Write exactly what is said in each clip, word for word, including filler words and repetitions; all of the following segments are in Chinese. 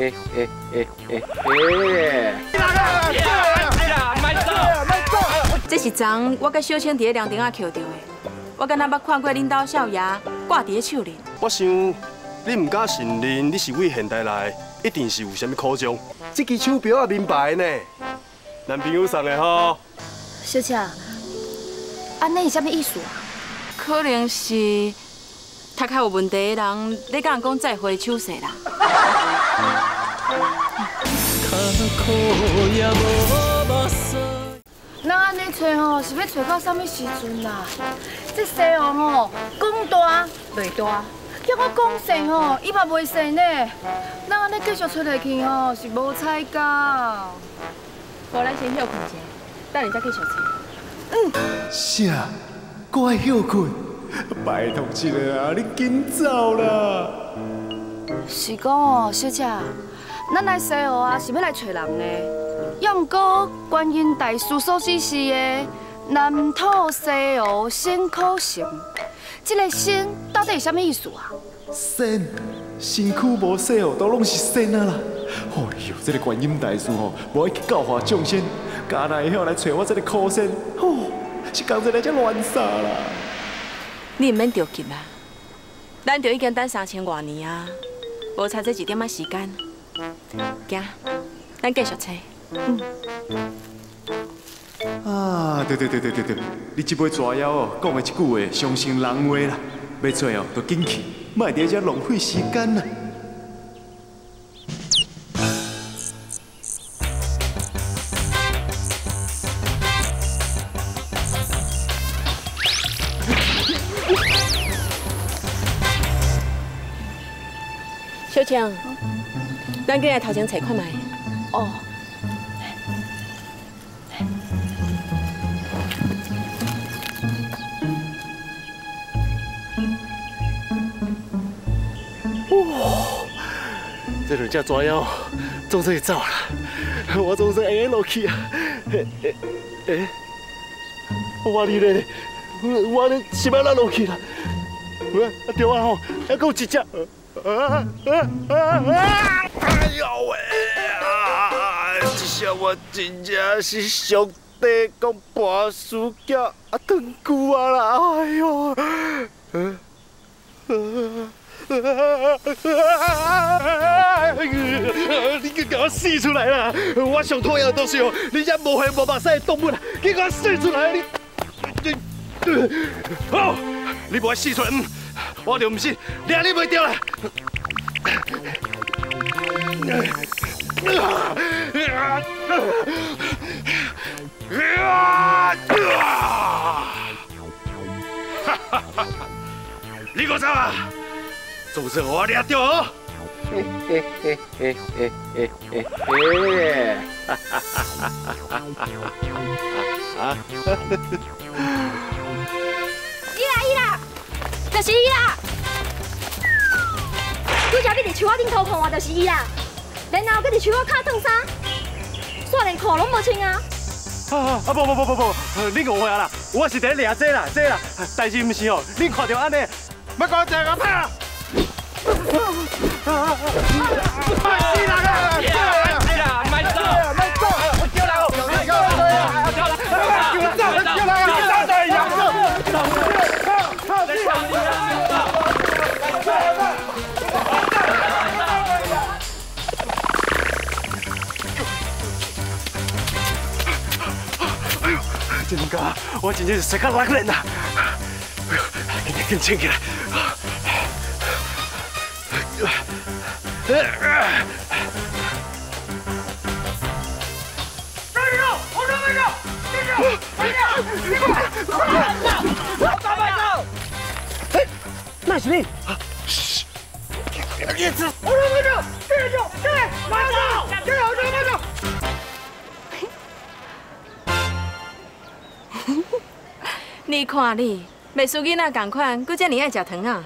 诶诶诶诶诶！ 哎呀，慢走，慢走！ 这是昨我甲小青伫咧凉亭仔捡到的，我敢若捌看过恁兜少爷挂伫咧手里。 我想你唔敢承认你是为现代来，一定是有啥物苦衷。这支手表也明白呢，男朋友送的吼。 小姐，安尼是啥物意思啊？ 可能是头壳有问题的人咧甲人讲再会手势啦。 咱安尼找吼，是要找到啥物时阵啦？这西王吼讲大袂大，叫我讲细吼，伊嘛袂细呢。咱安尼继续找下去吼，是无彩到。 无咱先休困一下，等下再继续找。 嗯。 啥？我爱休困？拜托一个啊，你紧走啦！ 是讲哦，小姐，咱来西湖啊，是要来找人的。要毋过观音大师所指示的南土西湖辛苦行，这个辛到底是啥物意思啊？ 仙，身躯无洗哦，都拢是仙啊啦！哎呦，这个观音大师吼，无爱去教化众生，干那会晓来找我这个苦仙，吼，是讲这个才乱杀啦！ 你唔免着急啦，咱就已经等三千多年啊，无差这一点仔时间。行，咱继续找。嗯。 啊，对对对对对对，你这杯蛇妖哦，讲的一句话，伤心人话啦。要做哦，就紧去，莫伫遮浪费时间啦。 小青，咱进来头前找看卖。 哦。 哇！这两只蛇妖总算会走啦，我总算会落去啊！诶诶诶，我哩咧，我咧是要哪落去啦？喂，啊对啊吼，还佫有一只。啊啊啊啊！哎呦喂！啊，这下我真正是上帝讲跋鼠脚啊，断久啊啦！哎呦！嗯嗯。你给我死出来啦！我上讨厌的都是哦，你这无血无目屎的动物啊，给我死出来！你你好，你无爱死出来，嗯，我就唔信抓你袂着啦！你给我走啊！总算我抓到哦！嘿嘿嘿嘿嘿嘿嘿嘿！哈哈哈哈哈哈！啊！ 伊啦伊啦，就是伊啦！拄则你伫树仔顶头看我，就是伊啦。然后佮伫树仔脚烫衫，煞连裤拢无穿啊！ 啊啊不不不不不，你误会啦，我是伫掠这啦这啦，但是唔是哦，你看到安尼，要讲这个拍。快死人啊！哎呀，慢走，慢走！我叫人，叫人，叫人，叫人，叫人，叫人，叫人，养着，靠，靠，靠！哎呦，真假？我真正是世界烂人呐！哎呦，赶紧，赶紧请起来！加油！我准备着，加油！加油！你过来！快走！快走！哎，那是你！嘘！叶子，我准备着，加油！加油！快走！加油！加油！快走！ 你看你，袂输囡仔同款，佫遮尔爱食糖啊！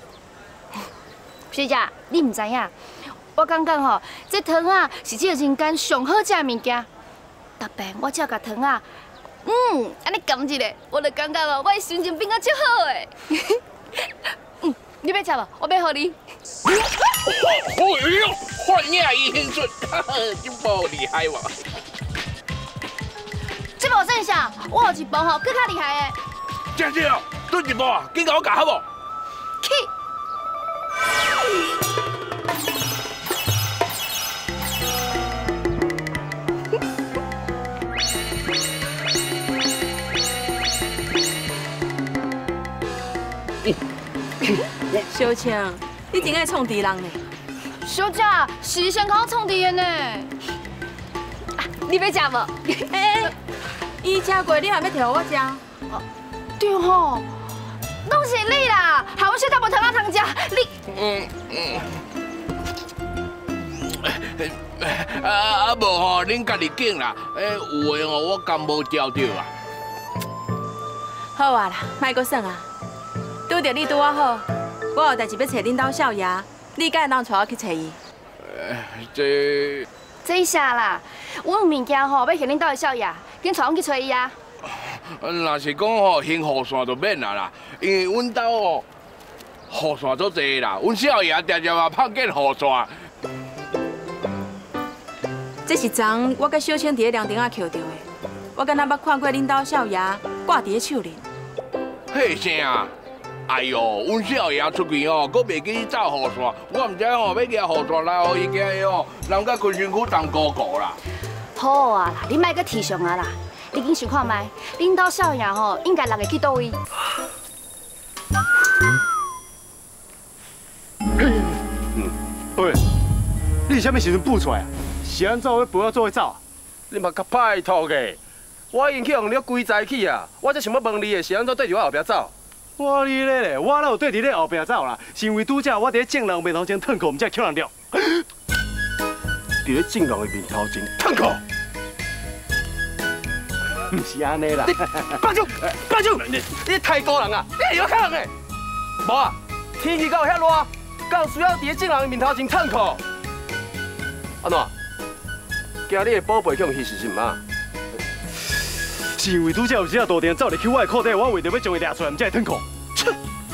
小姐，你唔知影？我感觉吼，这糖啊是这个人间上好食的物件。特别我只要甲糖啊，嗯，安尼含一下，我就感觉哦，我的心情变到足好诶。嗯， 你要吃无？我要互你。 哎呦，换你一兴顺，真无厉害哇！ 这无剩下，我有一包吼，更较厉害的。 正是哦，对一包啊，紧甲我夹好无？ 去。 小青，你真爱创敌人呢？ 小姐，是先靠创敌的呢。啊，你要吃无？ 哎哎，伊吃过，你还要摕我吃？ 对吼，拢是你啦，害阮小姐无通啊通食，你。 嗯嗯。啊啊无吼，恁家己拣啦。诶，有诶吼，我甘无交着啊。 好啊啦，莫阁算啊。拄着你拄我好，我有代志要找恁兜少爷，你敢会当带我去找伊？ 这这下啦，阮有物件吼要向恁兜的少爷，紧带阮去找伊啊。 若是讲吼，行雨伞就免啦啦，因为阮兜哦雨伞足济啦，阮少爷常常嘛拍见雨伞。 这是昨我甲小青伫咧凉亭仔捡到的，我敢若捌看过恁兜少爷挂伫咧手里。 迄啥？哎呦，阮少爷出去哦，阁袂记去走雨伞，我唔知哦要举雨伞来，互伊惊伊哦，人甲昆山区当哥哥啦。 好啊啦，你莫阁提上啊啦，你紧想看觅，恁兜少爷吼应该人会去倒位。 嗯，喂，你是啥物时阵补出来啊？是安怎要陪我做伙走啊？ 你嘛较歹托个，我已经去用了规早起啊，我才想要问你的是安怎对着我后壁走？ 我你咧咧，我哪有对伫你后壁走啦？是因为拄则我伫咧正人面头前褪裤，毋才捡人了。 伫咧正人的面头前褪裤， 毋是安尼啦。 班长，班长，你你太高人啊！你有看人诶？无啊，天气到遐热，敢有需要伫咧正人的面头前褪裤？安怎？惊你的宝贝向去是是毋啊？ 是因为拄则有一只大电走入去我的裤底，我为着要将伊抓出来，毋才会褪裤。切！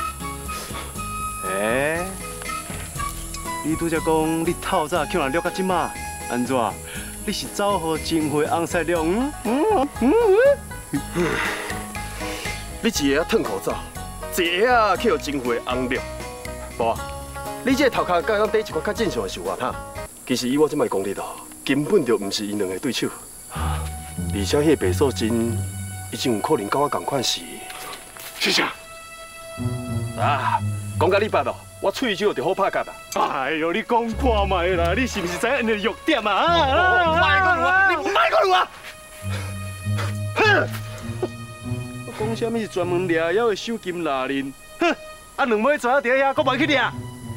诶，你拄则讲你透早捡人了，到即马安怎？你是走互真花红晒了？嗯嗯嗯嗯。你一个褪裤走，一个啊去互真花红了。无啊，你这个头壳刚刚底一块较正常的是外头。其实以我这摆功力哦，根本就毋是因两个对手。而且迄个白素贞，已经有可能跟我同款是。 是啥？ 啊，讲到你捌哦，我喙手就好拍夹啦。 哎呦，你讲看卖啦，你是毋是知影因的弱点啊？ 啊！卖讲话，你卖讲话！ 哼！我讲啥物是专门掠妖的手金拉人？哼！啊，两尾蛇伫遐，搁袂去掠？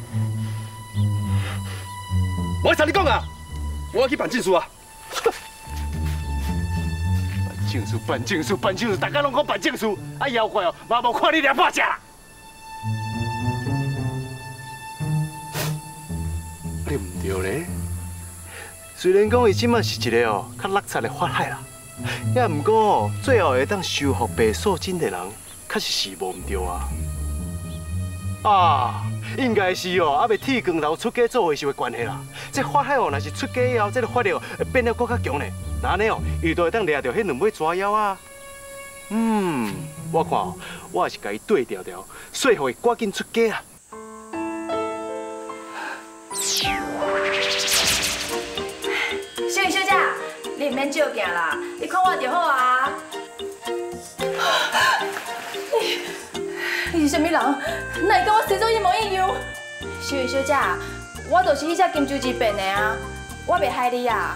我听你讲啊，我要去办证书啊！ 证书办证书办证书，大家拢讲办证书，啊妖怪哦，嘛无看你俩拍只。你唔对咧，虽然讲伊即马是一个哦较落差的法海啦，也毋过哦，最后会当收服白素贞的人，确实是无唔对啊。啊，应该是哦，还未剃光头出家做伙时的关系啦。这法海哦，若是出家以后，这个法力哦会变得更较强呢。那安尼哦，伊就会当掠到迄两尾蛇妖啊。嗯，我看哦，我也是甲伊对调调，说服伊赶紧出家啊。 小云小姐，你唔免照镜啦，你看我就好啊。你，你是啥物人？哪会跟我生做一模一样？小云小姐，我就是迄只金珠子变的啊，我袂害你啊。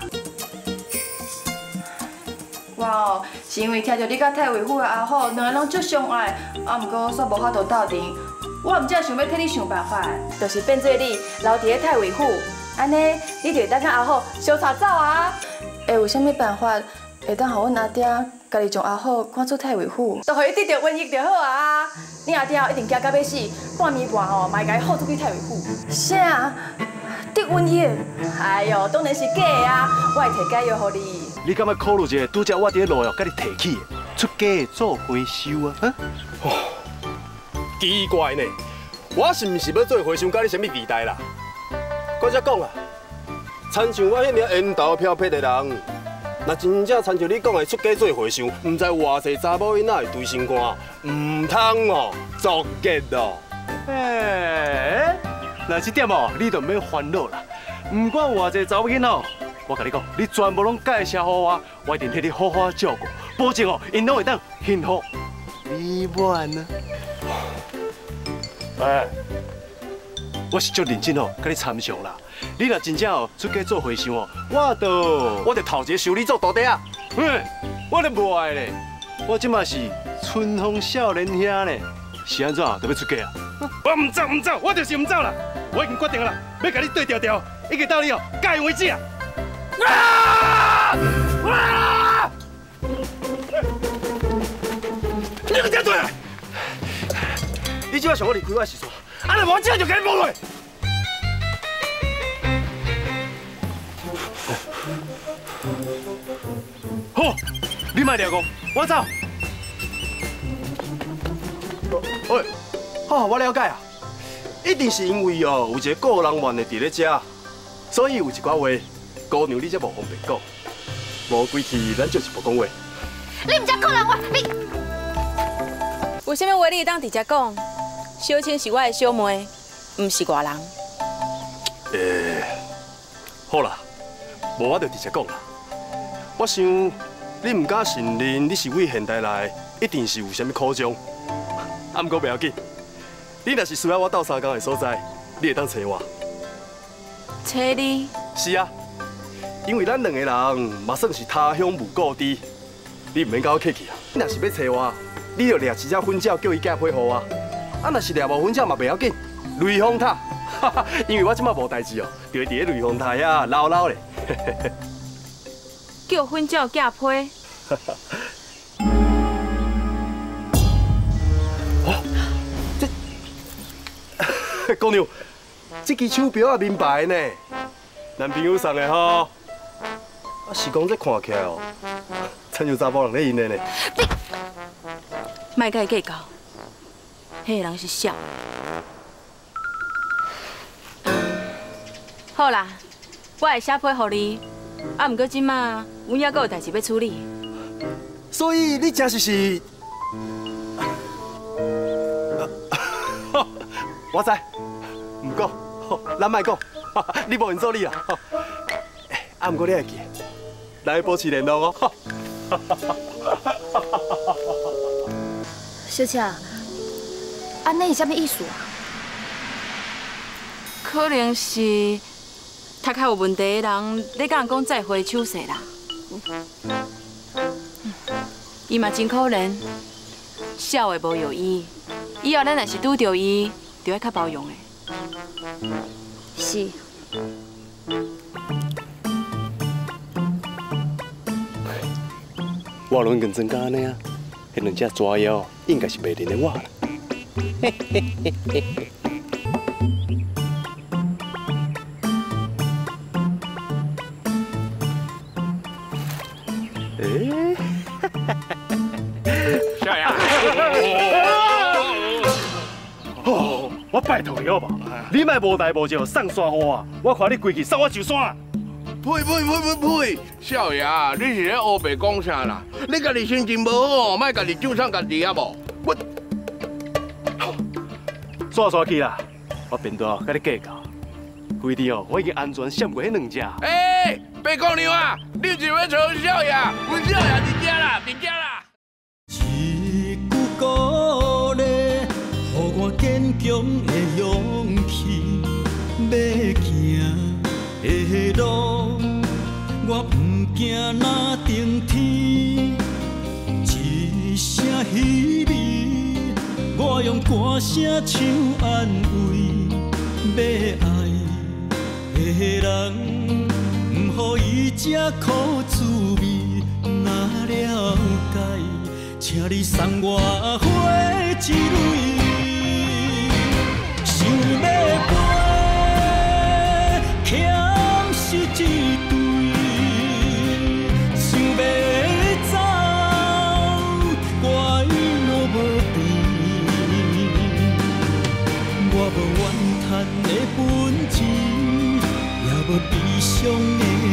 我哦，是因为听到你甲太尉府的阿虎两个人足相爱，啊，毋过煞无法度斗阵，我毋才想要替你想办法，就是变做你留伫咧太尉府，安尼你就会当甲阿虎相带走啊。会有啥物办法会当互阮阿爹家己将阿虎赶出太尉府，就互伊得到瘟疫就好啊。你阿爹一定惊到要死，半暝半吼嘛会甲伊放出去太尉府。啥？得瘟疫？哎呦，当然是假的啊！我会摕解药互你。 你敢要考虑一下，拄则我伫咧路哦，甲你提起出家做回收啊？啊？ 哦，奇怪呢， 我是毋是要做和尚，甲你什么地带啦？我则讲啊，亲像我迄名缘投飘撇的人，若真正亲像你讲的出家做和尚，毋知偌济查某囡仔会对心肝，唔通哦，作孽哦。 哎，那这点哦，你就免烦恼啦。唔管偌济查某囡仔，我甲你讲，你全部拢介绍互我，我一定替你好好照顾，保证哦，因拢会当幸福美满啊。哎，我是足认真哦，甲你参详啦。你若真正哦出家做和尚哦，我就我就头一个收你做徒弟啊。 嗯，我就无爱咧。我即马是春风少年兄呢，是安怎就要出家啊？我唔走唔走，我就是唔走啦。我已经决定啦，要甲你对调调，一直到你哦改为止啊！啊！啊！你个这对来！你即马想我离开我的时阵，啊，若无这就给你摸落。好，你莫抓我，我走。 喂，好，我了解啊，一定是因为哦有一个个人愿的伫咧遮，所以有一寡话，姑娘你才无方便讲。无规矩，咱就是无讲话。 你唔才个人话，你有啥物话你会当直接讲？小青是我的小妹，唔是外人。 诶，好啦，无我就直接讲啦。我想你唔敢承认你是为现代内一定是有啥物苦衷，啊，毋过袂要紧。你若是需要我斗相共的所在，你会当找我。 找你？ 是啊，因为咱两个人嘛算是他乡无故知，你唔免甲我客气啊。你若是要找我，你就掠一只粉鸟叫伊嫁配互我。啊，若是掠无粉鸟嘛袂要紧，雷峰塔，因为我即马无代志哦，就会伫咧雷峰塔遐唠唠咧。 叫粉鸟嫁配？ 哦，这姑娘，这支手表也名牌呢，男朋友送的吼。啊，是讲这看起来哦，亲像查某人咧用的呢。 莫甲伊计较，迄个人是笑。好啦，我会写批互你。啊，毋过即马阮还阁有代志要处理。 所以你真是是，我知，唔讲，咱莫讲，你无闲做你啦。啊，毋过你会记，咱要保持联络哦。 小姐，安尼是啥物意思啊？ 可能是头壳有问题的人咧甲人讲再会手势啦。伊嘛真可怜，笑的无有伊。以后咱若是拄着伊，就要较包容的。 是。 我拢认真甲安尼啊，迄两只蛇妖应该是袂认得我啦。嘿嘿嘿嘿嘿。诶， 少爷， 哦，我拜托你好不好？你莫无代无志送山给我，我看你规矩送我上山。 呸呸呸呸呸！少爷，你是咧黑白讲啥啦？你家己心情无好，莫家己救上家己啊无？我刷刷去啦，我便当甲你计较。规日哦，我已经安全闪过迄两只。 哎，白姑娘啊，你是要找少爷？阮少爷伫遮啦，伫遮啦。 一句鼓励，予我坚强的勇气，要行的路，我不惊那顶天。一声稀微，我用歌声唱安慰，要爱的人，不予伊这苦滋味。若了解，请你送我花一蕊，想要飞，欠是一对，想要走，我路无边，我憾的本钱，也无悲伤的